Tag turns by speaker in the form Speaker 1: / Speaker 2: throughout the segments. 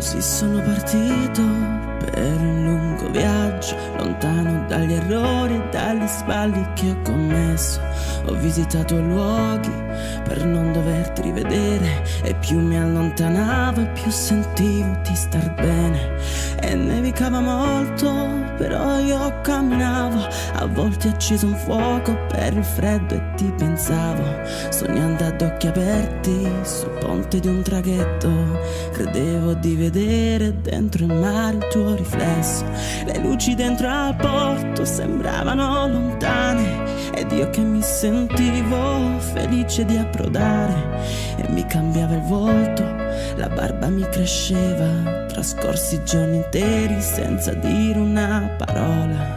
Speaker 1: Così sono partito per un lungo viaggio, lontano dagli errori e dagli sbagli che ho commesso. Ho visitato luoghi per non doverti rivedere, e più mi allontanavo e più sentivo di star bene. E nevicava molto, però io camminavo, a volte acceso un fuoco per il freddo e ti pensavo, sognando ad occhi aperti sul ponte di un traghetto. Credevo di vedere dentro il mare il tuo riflesso, le luci dentro al porto sembravano lontane, ed io che mi sentivo felice di approdare. E mi cambiava il volto, la barba mi cresceva, trascorsi giorni interi senza dire una parola.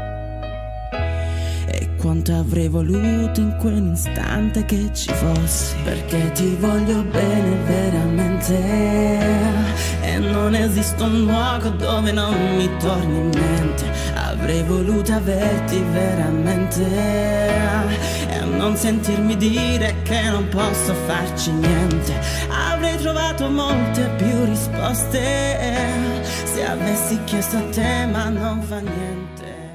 Speaker 1: E quanto avrei voluto in quell'istante che ci fossi, perché ti voglio bene veramente, e non esiste un luogo dove non mi torni in mente. Avrei voluto averti veramente e non sentirmi dire che non posso farci niente. Avrei trovato molte più risposte se avessi chiesto a te, ma non fa niente.